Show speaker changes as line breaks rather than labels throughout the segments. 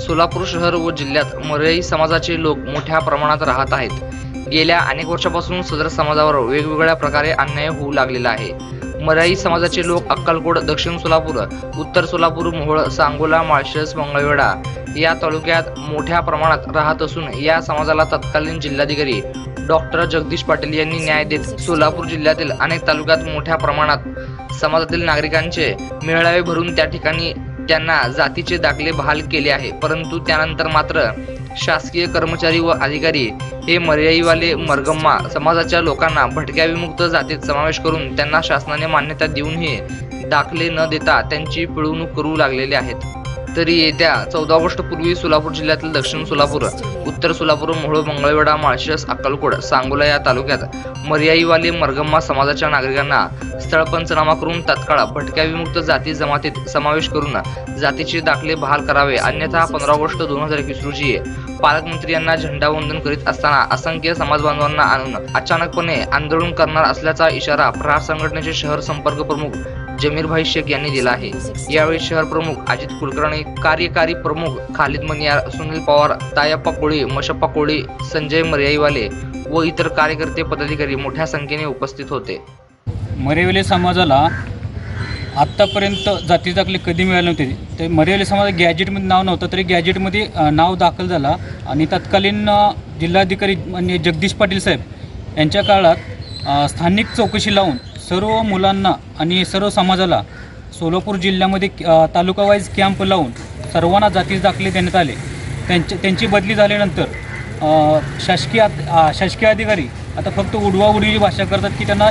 सोलापूर शहर व जिल्ह्यात मराठी समाजाचे लोक मोठ्या प्रमाणात राहत आहेत। गेल्या अनेक वर्षांपासून सदर समाजावर वेगवेगळ्या प्रकारे अन्याय होऊ लागलेला आहे। मराठी समाजाचे लोक अक्कलकोट, दक्षिण सोलापूर, उत्तर सोलापूर, मोहोळ, सांगोला, माळशिरस, मंगळवेढा या तालुक्यात मोठ्या प्रमाणात राहत असून या समाजाला तत्कालीन जिल्हाधिकारी डॉक्टर जगदीश पाटील यांनी न्याय देत सोलापूर जिल्ह्यातील अनेक तालुक्यात मोठ्या प्रमाणात समाजातील नागरिकांचे मेळावे भरून त्या ठिकाणी त्यांना जातीचे दाखले बहाल केले आहे। परंतु त्यानंतर मात्र शासकीय कर्मचारी व अधिकारी हे मर्याईवाले मरगम्मा समाजाच्या लोकांना भटक्या विमुक्त जातीत समावेश करून त्यांना शासनाने मान्यता देऊनही दाखले न देता त्यांची पिळवणूक करू लागलेले आहेत। तरी येत्या 14 ऑगस्ट पूर्वी सोलापूर जिल्ह्यातील दक्षिण सोलापूर, उत्तर सोलापूर, मोहोळ, मंगळवेढा, माळशिरस, अक्कलकोट, सांगोला या तालुक्यात मर्याईवाले मरगम्मा समाजाच्या नागरिकांना स्थळ पंचनामा करून तात्काळ भटक्या विमुक्त जाती जमातीत समावेश करून जातीचे दाखले बहाल करावे, अन्यथा 15 ऑगस्ट 2021 रोजी पालकमंत्री यांना झेंडावंदन करीत असताना असंख्य समाज बांधवांना आणून अचानकपणे आंदोलन करणार असल्याचा इशारा प्रहार संघटनेचे शहर संपर्क प्रमुख जमीरभाई शेख यांनी दिला आहे। यावेळी शहर प्रमुख अजित कुलकर्णी, कार्यकारी प्रमुख खालिद मनियार, सुनील पवार, तायप्पा कोळी, मशप्पा कोळी, संजय मर्याईवाले व इतर कार्यकर्ते पदाधिकारी मोठ्या संख्येने उपस्थित होते।
मर्याईवाले समाजाला आत्तापर्यंत जाती दाखले कधी मिळाले नव्हते। ते मर्याईवाले समाज गॅजेटमध्ये नाव नव्हतं, तरी गॅजेटमध्ये नाव दाखल झाला आणि तत्कालीन जिल्हाधिकारी म्हणजे जगदीश पाटील साहेब यांच्या काळात स्थानिक चौकशी लावून सर्व मुलांना आणि सर्व समाजाला सोलापूर जिल्ह्यामध्ये तालुका वाईज कॅम्प लावून सर्वांना जातीचे दाखले देण्यात आले। त्यांची बदली झाल्यानंतर शासकीय अधिकारी आता फक्त उडवाउडवीची भाषा करतात की त्यांना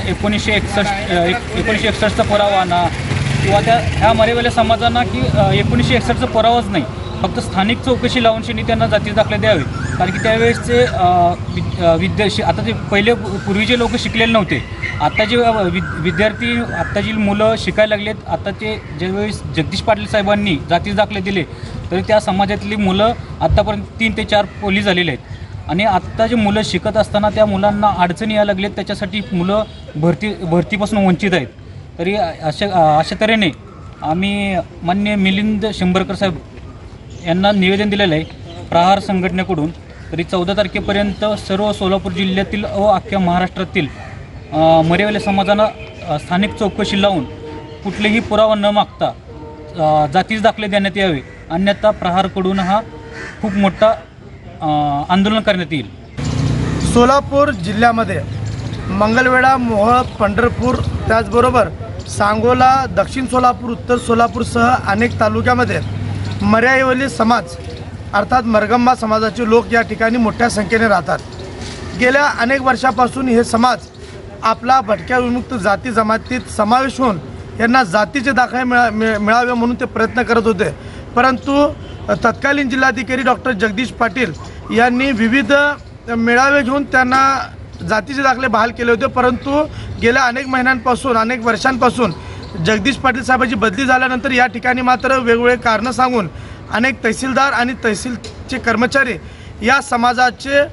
1961चा पुरावा आणा किंवा ह्या मर्याईवाल्या समाजांना की 1961चा पुरावाच नाही, फक्त स्थानिक चौकशी लावून त्यांना जातीचे दाखले द्यावे। कारण की त्यावेळेसचे आता ते पूर्वीचे लोक शिकलेले नव्हते, आता जे विद्यार्थी आता जी मुलं शिकायला लागलेत, आता ते ज्यावेळेस जगदीश पाटील साहेबांनी जातीचे दाखले दिले तरी त्या समाजातली मुलं आत्तापर्यंत 3 ते 4 पोलीस झालेले आहेत आणि आत्ता जे मुलं शिकत असताना त्या मुलांना अडचणी यायला लागलेत, त्याच्यासाठी मुलं भरतीपासून वंचित आहेत। तरी अशा तऱ्हेने आम्ही माननीय मिलिंद शंभरकर साहेब यांना निवेदन दिलेलं आहे प्रहार संघटनेकडून। तरी 14 तारखेपर्यंत सर्व सोलापूर जिल्ह्यातील व अख्ख्या महाराष्ट्रातील मर्याईवाले समाजांना स्थानिक चौकशी लावून कुठलेही पुरावा न मागता जातीचे दाखले देण्यात यावे, अन्यथा प्रहारकडून हा खूप मोठा आंदोलन करण्यात येईल।
सोलापूर जिल्ह्यामध्ये मंगळवेढा, मोहोळ, पंढरपूर, त्याचबरोबर सांगोला, दक्षिण सोलापूर, उत्तर सोलापूरसह अनेक तालुक्यामध्ये मर्याईवाली समाज अर्थात मरगम्मा समाजाचे लोक या ठिकाणी मोठ्या संख्येने राहतात। गेल्या अनेक वर्षापासून हे समाज आपला भटक्या विमुक्त जाती जमातीत समावेश होऊन यांना जातीचे दाखले मिळावे म्हणून ते प्रयत्न करत होते। परंतु तत्कालीन जिल्हाधिकारी डॉक्टर जगदीश पाटील यांनी विविध मेळावे घेऊन त्यांना जातीचे दाखले बहाल केले होते। परंतु गेल्या अनेक महिन्यांपासून, अनेक वर्षांपासून जगदीश पाटील साहेबांची बदली झाल्यानंतर या ठिकाणी मात्र वेगवेगळे कारणं सांगून अनेक तहसीलदार आणि तहसीलचे कर्मचारी या समाजाचे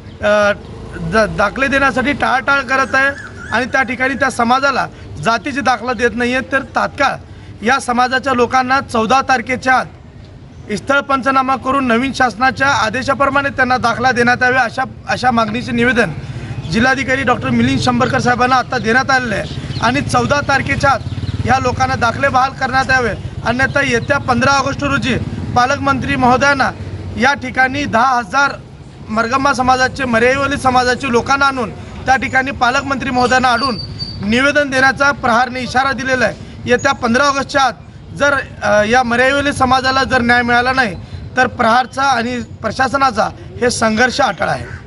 दाखले देण्यासाठी टाळाटाळ करत आहे आणि त्या ठिकाणी त्या समाजाला जातीचे दाखला देत नाही आहे। तर तात्काळ या समाजाच्या लोकांना 14 तारखेच्या आत स्थळ पंचनामा करून नवीन शासनाच्या आदेशाप्रमाणे त्यांना दाखला देण्यात यावे अशा मागणीचे निवेदन जिल्हाधिकारी डॉक्टर मिलिंद शंभरकर साहेबांना आता देण्यात आलेले आहे आणि 14 तारखेच्या आत या लोकांना दाखले बहाल करण्यात यावे, अन्यथा येत्या 15 ऑगस्ट रोजी पालकमंत्री महोदयांना या ठिकाणी 10,000 मरगम्मा समाजाचे, मर्याईवाली समाजाचे लोकांना आणून त्या ठिकाणी पालकमंत्री महोदयांना आणून निवेदन देण्याचा प्रहारने इशारा दिलेला आहे। येत्या 15 ऑगस्टच्या आत जर या मर्याईवाली समाजाला जर न्याय मिळाला नाही तर प्रहारचा आणि प्रशासनाचा हे संघर्ष अटळ आहे।